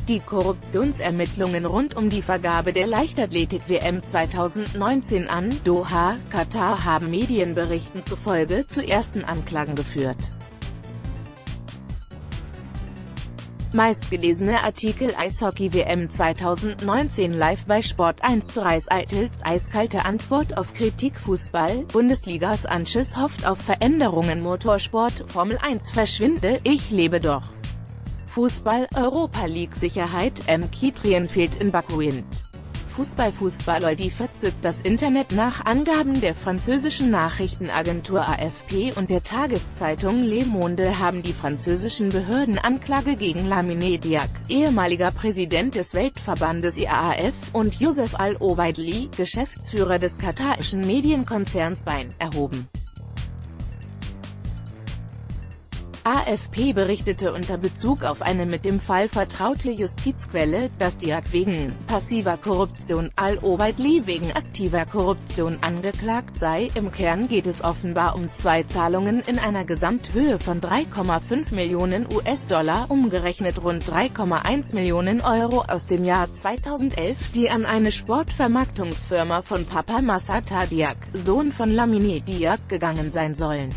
Die Korruptionsermittlungen rund um die Vergabe der Leichtathletik-WM 2019 an Doha, Katar haben Medienberichten zufolge zu ersten Anklagen geführt. Meistgelesene Artikel: Eishockey-WM 2019 live bei Sport1. Dreiseitel eiskalte Antwort auf Kritik. Fußball, Bundesligas Anschiss hofft auf Veränderungen. Motorsport, Formel 1 verschwinde, ich lebe doch. Fußball, Europa League Sicherheit, Mkhitaryan fehlt in Baku-Wind. Fußballer, die verzückt das Internet. Nach Angaben der französischen Nachrichtenagentur AFP und der Tageszeitung Le Monde haben die französischen Behörden Anklage gegen Lamine Diack, ehemaliger Präsident des Weltverbandes IAAF, und Youssef Al-Obaidly, Geschäftsführer des katarischen Medienkonzerns Bein, erhoben. AFP berichtete unter Bezug auf eine mit dem Fall vertraute Justizquelle, dass Diack wegen passiver Korruption, Al-Obaidly wegen aktiver Korruption angeklagt sei. Im Kern geht es offenbar um zwei Zahlungen in einer Gesamthöhe von 3,5 Millionen US-Dollar, umgerechnet rund 3,1 Millionen Euro aus dem Jahr 2011, die an eine Sportvermarktungsfirma von Papa Massata Diack, Sohn von Lamine Diack, gegangen sein sollen.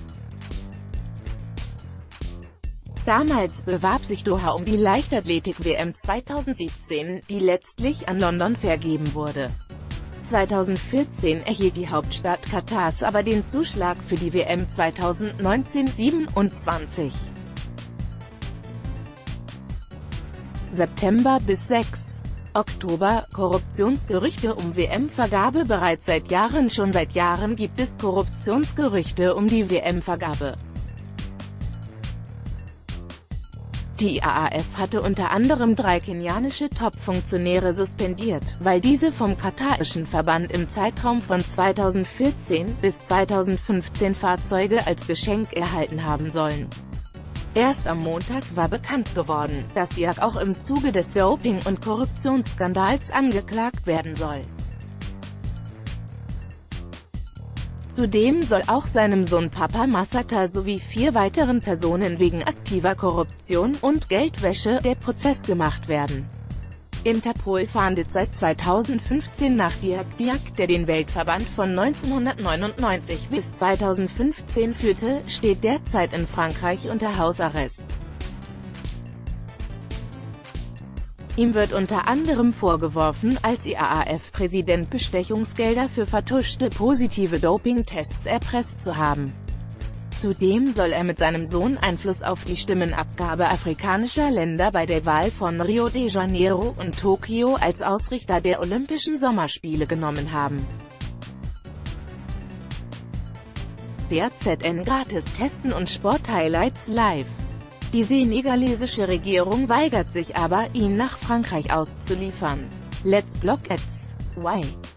Damals bewarb sich Doha um die Leichtathletik-WM 2017, die letztlich an London vergeben wurde. 2014 erhielt die Hauptstadt Katars aber den Zuschlag für die WM 2019. 27. September bis 6. Oktober, Korruptionsgerüchte um WM-Vergabe. Bereits seit Jahren gibt es Korruptionsgerüchte um die WM-Vergabe. Die IAAF hatte unter anderem 3 kenianische Top-Funktionäre suspendiert, weil diese vom katarischen Verband im Zeitraum von 2014 bis 2015 Fahrzeuge als Geschenk erhalten haben sollen. Erst am Montag war bekannt geworden, dass Diack auch im Zuge des Doping- und Korruptionsskandals angeklagt werden soll. Zudem soll auch seinem Sohn Papa Massata sowie 4 weiteren Personen wegen aktiver Korruption und Geldwäsche der Prozess gemacht werden. Interpol fahndet seit 2015 nach Diack, der den Weltverband von 1999 bis 2015 führte, steht derzeit in Frankreich unter Hausarrest. Ihm wird unter anderem vorgeworfen, als IAAF-Präsident Bestechungsgelder für vertuschte positive Dopingtests erpresst zu haben. Zudem soll er mit seinem Sohn Einfluss auf die Stimmenabgabe afrikanischer Länder bei der Wahl von Rio de Janeiro und Tokio als Ausrichter der Olympischen Sommerspiele genommen haben. Der ZN gratis testen und Sporthighlights live. Die senegalesische Regierung weigert sich aber, ihn nach Frankreich auszuliefern. Let's block ads. Why?